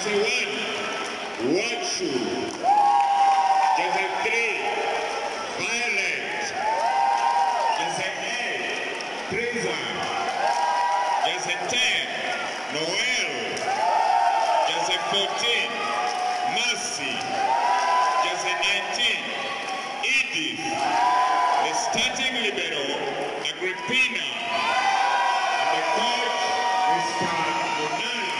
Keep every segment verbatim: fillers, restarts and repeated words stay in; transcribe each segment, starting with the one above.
Jesse one, Wachu. Jesse three, Violet. Jesse eight, Teresa. Jesse ten, Noel. Jesse fourteen, Mercy. Jesse nineteen, Edith. The starting libero, Agrippina. And the coach, Mister Munala.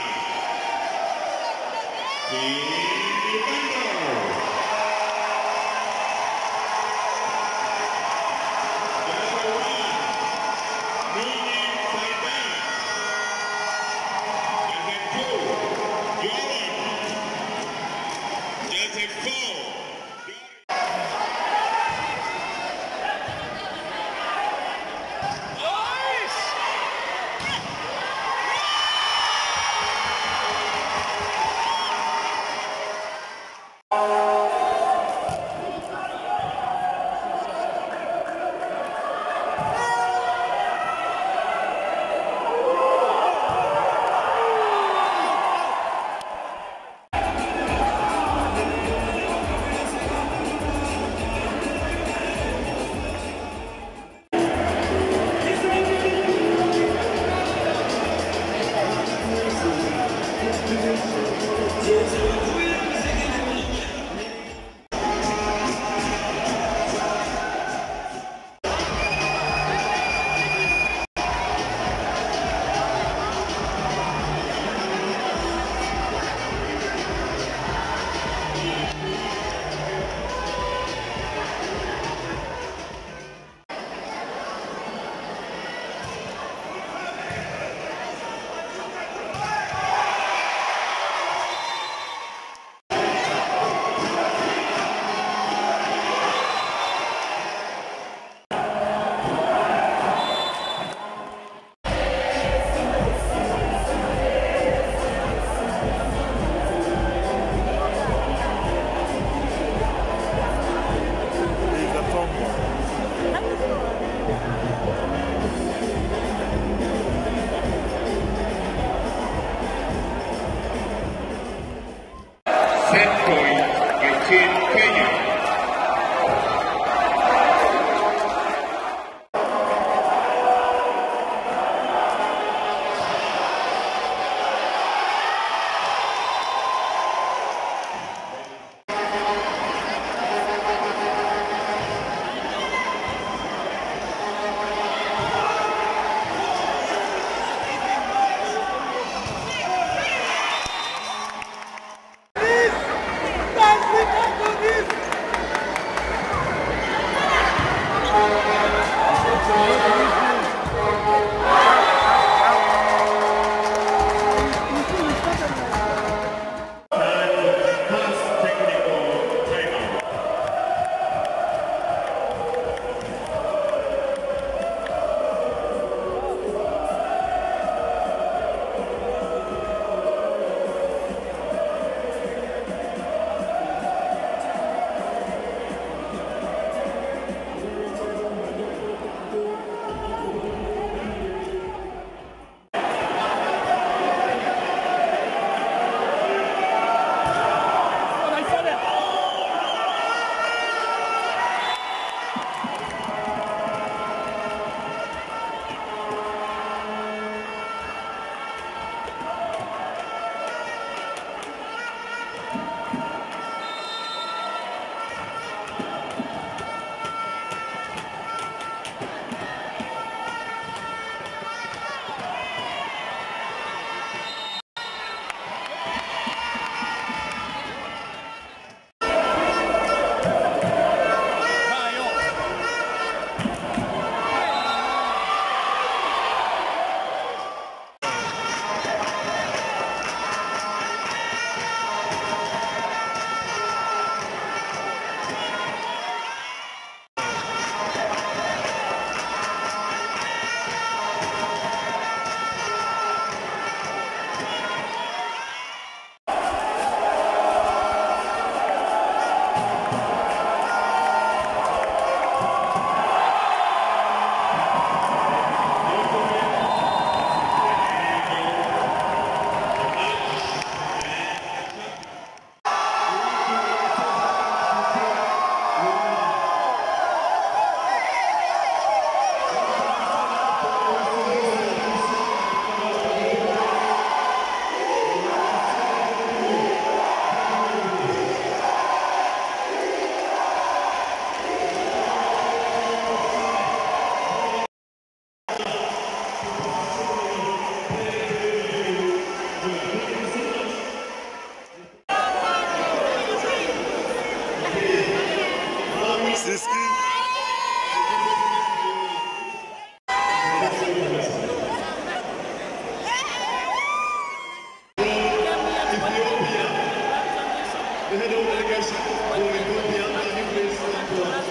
the head of delegation for Ethiopia, can you please stand to us?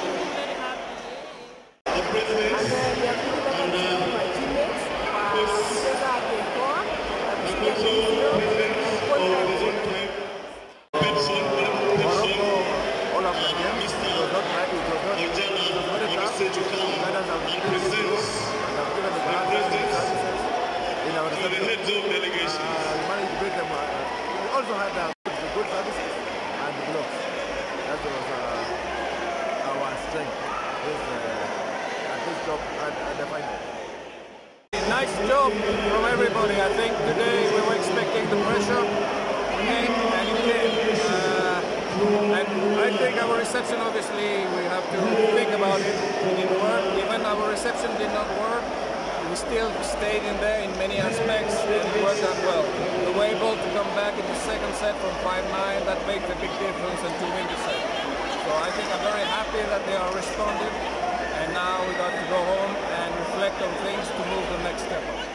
The president and uh, was the also president of the zone time, Petson, Petson, uh, Mister Ojala, Minister to come and present the president to the heads of delegations. We also had uh, the good services and the gloves. That was uh, our strength this, uh, at this job at, at the final. Nice job from everybody. I think today we were expecting the pressure came and it came. Uh, and I think our reception, obviously, we have to think about it. It didn't work. Even our reception did not work. We still stayed in there in many aspects and it worked out well. We were able to come back in the second set from five nine, that makes a big difference, and to win the set. So I think I'm very happy that they are responding, and now we got to go home and reflect on things to move the next step up.